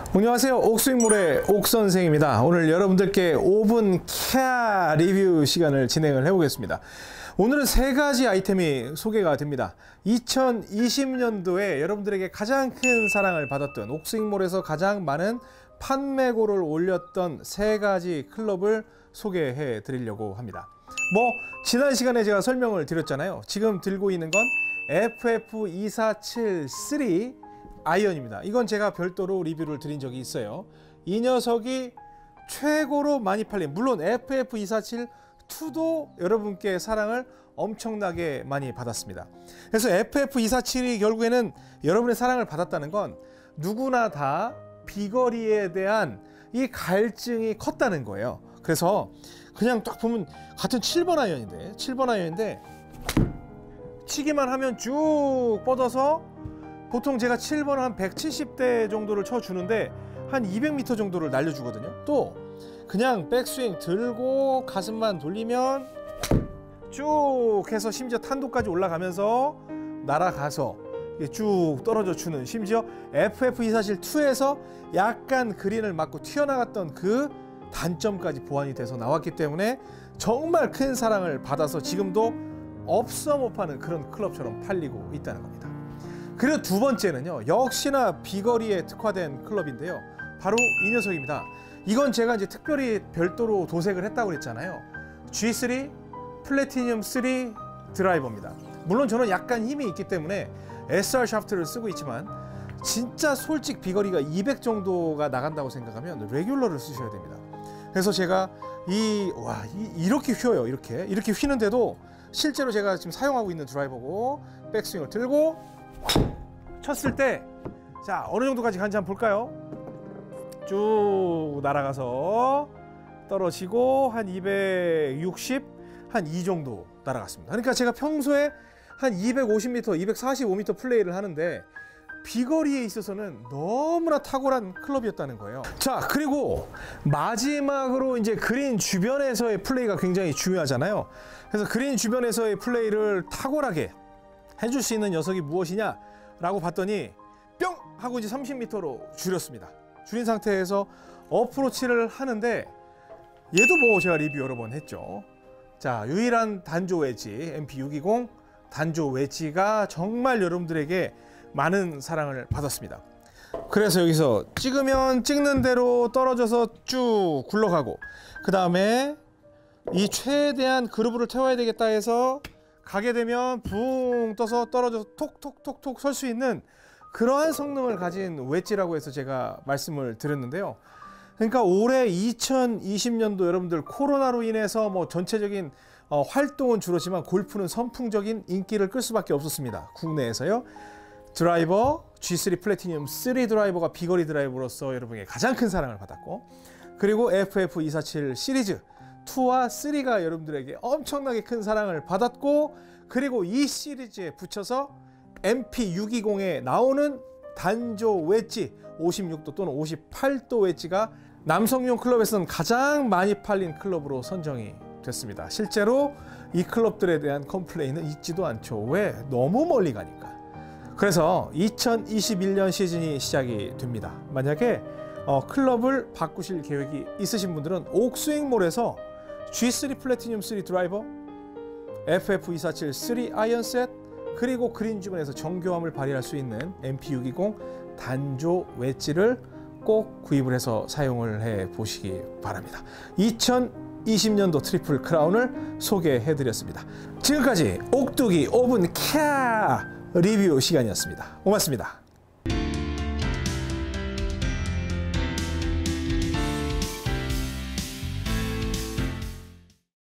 안녕하세요. 옥스윙몰의 옥선생입니다. 오늘 여러분들께 오븐 캬 리뷰 시간을 진행을 해보겠습니다. 오늘은 세 가지 아이템이 소개가 됩니다. 2020년도에 여러분들에게 가장 큰 사랑을 받았던, 옥스윙몰에서 가장 많은 판매고를 올렸던 세 가지 클럽을 소개해 드리려고 합니다. 지난 시간에 제가 설명을 드렸잖아요. 지금 들고 있는 건 FF247-3 아이언입니다. 이건 제가 별도로 리뷰를 드린 적이 있어요. 이 녀석이 최고로 많이 팔린, 물론 FF247-2도 여러분께 사랑을 엄청나게 많이 받았습니다. 그래서 FF247이 결국에는 여러분의 사랑을 받았다는 건 누구나 다 비거리에 대한 이 갈증이 컸다는 거예요. 그래서 그냥 딱 보면 같은 7번 아이언인데 치기만 하면 쭉 뻗어서 보통 제가 7번을 한 170대 정도를 쳐주는데 한 200m 정도를 날려주거든요. 또 그냥 백스윙 들고 가슴만 돌리면 쭉 해서 심지어 탄도까지 올라가면서 날아가서 쭉 떨어져 주는, 심지어 FF247-2에서 약간 그린을 맞고 튀어나갔던 그 단점까지 보완이 돼서 나왔기 때문에 정말 큰 사랑을 받아서 지금도 없어 못 파는 그런 클럽처럼 팔리고 있다는 겁니다. 그리고 두 번째는요, 역시나 비거리에 특화된 클럽인데요, 바로 이 녀석입니다. 이건 제가 이제 특별히 별도로 도색을 했다고 그랬잖아요. G3 플래티늄 3 드라이버입니다. 물론 저는 약간 힘이 있기 때문에 SR 샤프트를 쓰고 있지만 진짜 솔직 비거리가 200 정도가 나간다고 생각하면 레귤러를 쓰셔야 됩니다. 그래서 제가 이렇게 휘어요. 이렇게 휘는데도 실제로 제가 지금 사용하고 있는 드라이버고, 백스윙을 들고 쳤을 때 자, 어느 정도까지 간지 한번 볼까요? 쭉 날아가서 떨어지고 한 260, 한 이 정도 날아갔습니다. 그러니까 제가 평소에 한 250m, 245m 플레이를 하는데 비거리에 있어서는 너무나 탁월한 클럽이었다는 거예요. 자, 그리고 마지막으로 이제 그린 주변에서의 플레이가 굉장히 중요하잖아요. 그래서 그린 주변에서의 플레이를 탁월하게 해줄 수 있는 녀석이 무엇이냐 라고 봤더니 뿅! 하고 이제 30m로 줄였습니다. 줄인 상태에서 어프로치를 하는데 얘도 제가 리뷰 여러 번 했죠. 자, 유일한 단조 웨지 MP620 단조 웨지가 정말 여러분들에게 많은 사랑을 받았습니다. 그래서 여기서 찍으면 찍는 대로 떨어져서 쭉 굴러가고, 그 다음에 이 최대한 그루브를 태워야 되겠다 해서 가게 되면 붕 떠서 떨어져서 톡톡톡톡 설 수 있는 그러한 성능을 가진 웨지라고 해서 제가 말씀을 드렸는데요. 그러니까 올해 2020년도 여러분들 코로나로 인해서 전체적인 활동은 줄었지만 골프는 선풍적인 인기를 끌 수밖에 없었습니다. 국내에서요. 드라이버 G3 플래티늄 3 드라이버가 비거리 드라이버로서 여러분에게 가장 큰 사랑을 받았고, 그리고 FF247 시리즈 2와 3가 여러분들에게 엄청나게 큰 사랑을 받았고, 그리고 이 시리즈에 붙여서 MP620에 나오는 단조 웨지 56도 또는 58도 웨지가 남성용 클럽에서는 가장 많이 팔린 클럽으로 선정이 됐습니다. 실제로 이 클럽들에 대한 컴플레인은 있지도 않죠. 왜? 너무 멀리 가니까. 그래서 2021년 시즌이 시작이 됩니다. 만약에 클럽을 바꾸실 계획이 있으신 분들은 옥스윙몰에서 G3 플래티늄 3 드라이버, FF247-3 아이언 셋, 그리고 그린 주변에서 정교함을 발휘할 수 있는 MP620 단조 웨지를 꼭 구입을 해서 사용을 해 보시기 바랍니다. 2020년도 트리플 크라운을 소개해 드렸습니다. 지금까지 옥두기 오븐 캬 리뷰 시간이었습니다. 고맙습니다.